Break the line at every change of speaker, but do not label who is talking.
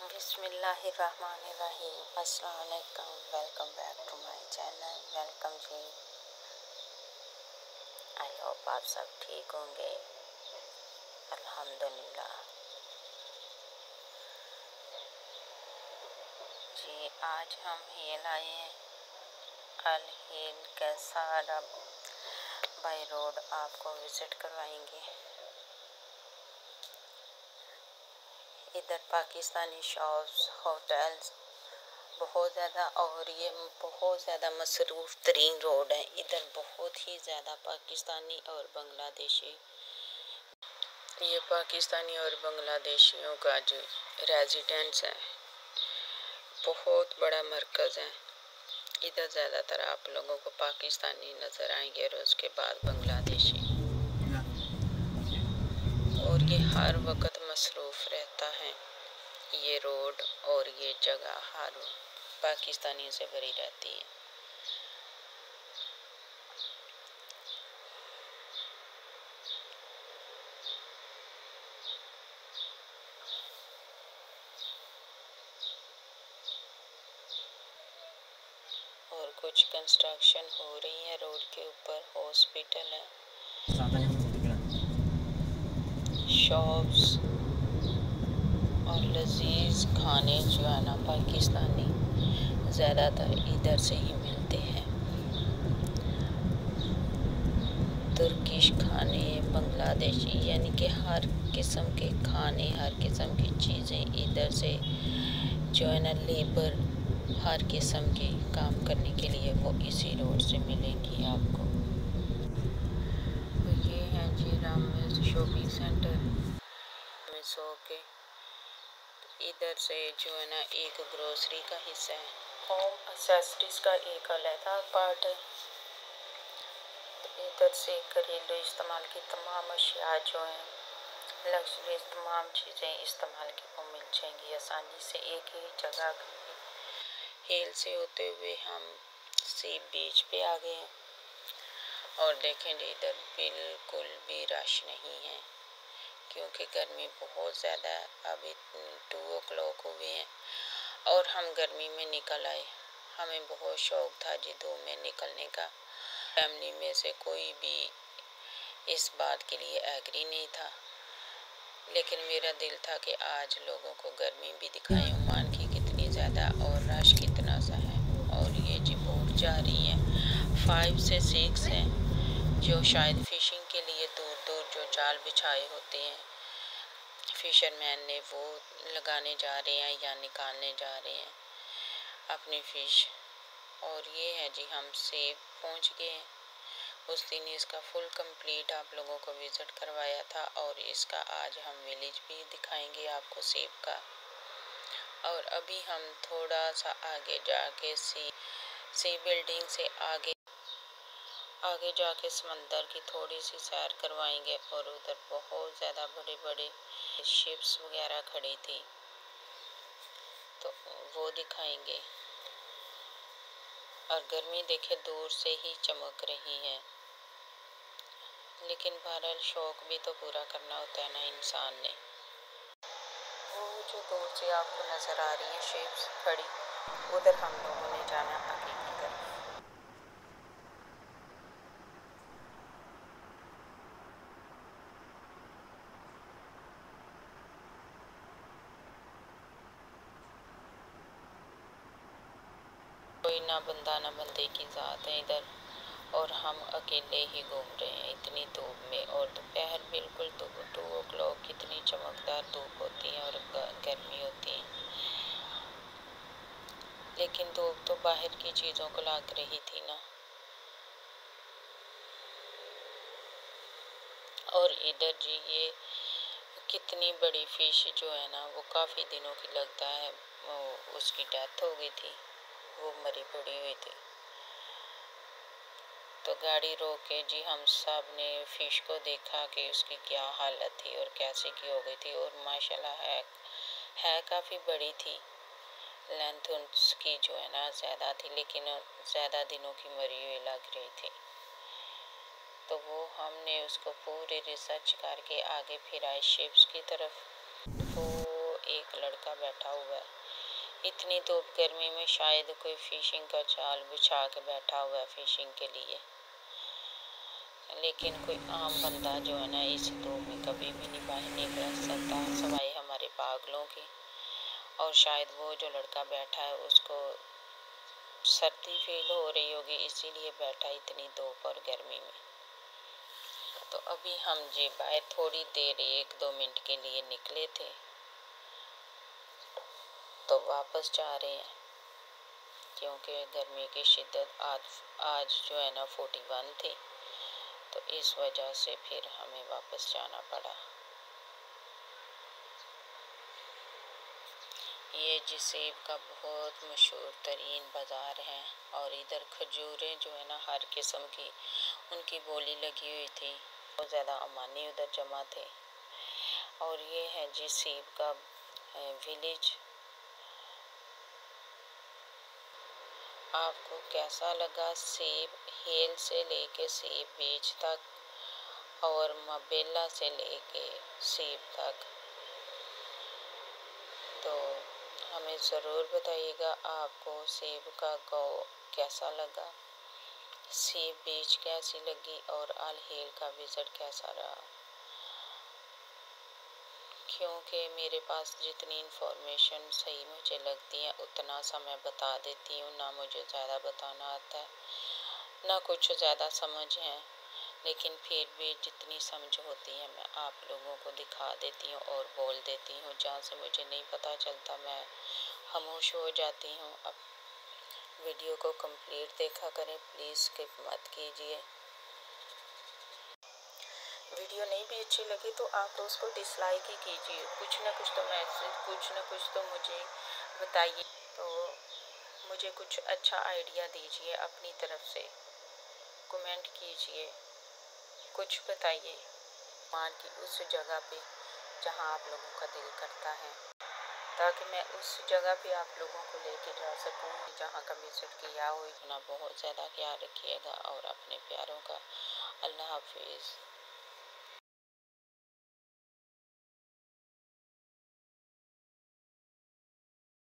बिस्मिल्लाहिर्रहमानिर्रहीम। अस्सलाम वालेकुम। Welcome back to my channel. Welcome जी। आई होप आप सब ठीक होंगे। अल्हम्दुलिल्लाह जी। आज हम ये लाए हैं अल हिल कैसार बाई रोड, आपको विज़िट करवाएंगे। इधर पाकिस्तानी शॉप्स, होटल्स बहुत ज़्यादा, और ये बहुत ज़्यादा मसरूफ़ तरीन रोड है। इधर बहुत ही ज़्यादा पाकिस्तानी और बांग्लादेशी, ये पाकिस्तानी और बांग्लादेशियों का जो रेजिडेंस है, बहुत बड़ा मरकज़ है। इधर ज़्यादातर आप लोगों को पाकिस्तानी नज़र आएंगे और उसके बाद बांग्लादेशी, और ये हर वक्त मसरूफ़ रहता है। ये रोड और ये जगह हर पाकिस्तानियों से भरी रहती है। और कुछ कंस्ट्रक्शन हो रही है रोड के ऊपर। हॉस्पिटल है, शॉप्स और लजीज खाने जो है ना पाकिस्तानी, ज़्यादातर इधर से ही मिलते हैं। तुर्किश खाने, बांग्लादेशी, यानी कि हर किस्म के खाने, हर किस्म की चीज़ें इधर से जो है ना, लेबर हर किस्म के काम करने के लिए वो इसी रोड से मिलेंगी आपको। तो ये है जी राम शॉपिंग सेंटर में सो के। इधर से जो है ना एक ग्रोसरी का हिस्सा है, होम एक्सेसरीज का एक अलग पार्ट है। तो इधर से घरेलू इस्तेमाल की तमाम अशिया जो हैं, लग्जरी तमाम चीज़ें इस्तेमाल की वो मिल जाएंगी आसानी से एक ही जगह। हिल से होते हुए हम सी बीच पे आ गए हैं, और देखेंगे इधर बिल्कुल भी रश नहीं है, क्योंकि गर्मी बहुत ज़्यादा है। अभी 2 o'clock हुए हैं और हम गर्मी में निकल आए। हमें बहुत शौक़ था जी धूप में निकलने का। फैमिली में से कोई भी इस बात के लिए एग्री नहीं था, लेकिन मेरा दिल था कि आज लोगों को गर्मी भी दिखाएं ओमान की कितनी ज़्यादा और रश कितना सा है। और ये जी बोट जा रही है, 5 से 6 हैं, जो शायद फ़िशिंग के लिए दूर दूर जो जाल बिछाए होते हैं फिशरमैन ने, वो लगाने जा रहे हैं या निकालने जा रहे हैं अपनी फ़िश। और ये है जी, हम सेब पहुंच गए हैं। उस दिन इसका फुल कंप्लीट आप लोगों को विज़िट करवाया था, और इसका आज हम विलेज भी दिखाएंगे आपको सेब का। और अभी हम थोड़ा सा आगे जाके सी बिल्डिंग से आगे जाके समंदर की थोड़ी सी सैर करवाएंगे। और उधर बहुत ज़्यादा बड़े बड़े शिप्स वगैरह खड़ी थी, तो वो दिखाएंगे। और गर्मी देखे दूर से ही चमक रही है, लेकिन बहरहाल शौक़ भी तो पूरा करना होता है ना इंसान ने। वो जो दूर से आपको नज़र आ रही है शिप्स खड़ी, उधर हम लोगों ने जाना आगे की तरफ। कोई ना बंदा ना बंदे की ज़ात है इधर, और हम अकेले ही घूम रहे हैं इतनी धूप में। और दोपहर बिल्कुल 2 o'clock कितनी चमकदार धूप होती है और गर्मी होती है, लेकिन धूप तो बाहर की चीज़ों को लग रही थी ना। और इधर जी ये कितनी बड़ी फ़िश जो है ना, वो काफ़ी दिनों की लगता है उसकी डेथ हो गई थी, वो मरी पड़ी हुई थी। तो गाड़ी रोक के जी हम सब ने फ़िश को देखा कि उसकी क्या हालत थी और कैसे की हो गई थी। और माशाल्लाह है काफ़ी बड़ी थी, लेंथ उसकी जो है ना ज़्यादा थी, लेकिन ज़्यादा दिनों की मरी हुई लग रही थी। तो वो हमने उसको पूरी रिसर्च करके आगे फिर आए शिप्स की तरफ। वो एक लड़का बैठा हुआ है। इतनी धूप गर्मी में शायद कोई फिशिंग का जाल बिछा के बैठा हुआ है फिशिंग के लिए, लेकिन कोई आम बंदा जो है ना इस धूप में कभी भी नहीं बाहर निकल सकता सिवाय हमारे पागलों की। और शायद वो जो लड़का बैठा है उसको सर्दी फील हो रही होगी, इसीलिए बैठा इतनी धूप और गर्मी में। तो अभी हम जी बाहर थोड़ी देर 1-2 मिनट के लिए निकले थे, तो वापस जा रहे हैं क्योंकि गर्मी की शिद्दत आज जो है ना 41 थी, तो इस वजह से फिर हमें वापस जाना पड़ा। ये जसेब का बहुत मशहूर तरीन बाज़ार है और इधर खजूरें जो है ना हर किस्म की उनकी बोली लगी हुई थी। बहुत ज़्यादा अमानी उधर जमा थे। और ये है जसेब का विलेज। आपको कैसा लगा? सेब हेल से लेके सेब बीज तक और मबेला से लेके सेब तक, तो हमें ज़रूर बताइएगा आपको सेब का गाँव कैसा लगा, सेब बीज कैसी लगी और अल हेल का विज़िट कैसा रहा। क्योंकि मेरे पास जितनी इन्फॉर्मेशन सही मुझे लगती है उतना सा मैं बता देती हूँ, ना मुझे ज़्यादा बताना आता है ना कुछ ज़्यादा समझ है, लेकिन फिर भी जितनी समझ होती है मैं आप लोगों को दिखा देती हूँ और बोल देती हूँ। जहाँ से मुझे नहीं पता चलता मैं खामोश हो जाती हूँ। अब वीडियो को कंप्लीट देखा करें, प्लीज़ स्किप मत कीजिए। वीडियो नहीं भी अच्छी लगी तो आप उसको डिसलाइक ही कीजिए। कुछ ना कुछ तो मैसेज, कुछ ना कुछ तो मुझे बताइए, तो मुझे कुछ अच्छा आइडिया दीजिए अपनी तरफ से, कमेंट कीजिए, कुछ बताइए मान की उस जगह पे जहाँ आप लोगों का दिल करता है, ताकि मैं उस जगह पे आप लोगों को लेके जा सकूँ जहाँ का विजिट किया हो। इतना बहुत ज़्यादा ख्याल रखिएगा और अपने प्यारों का। अल्लाह हाफिज़।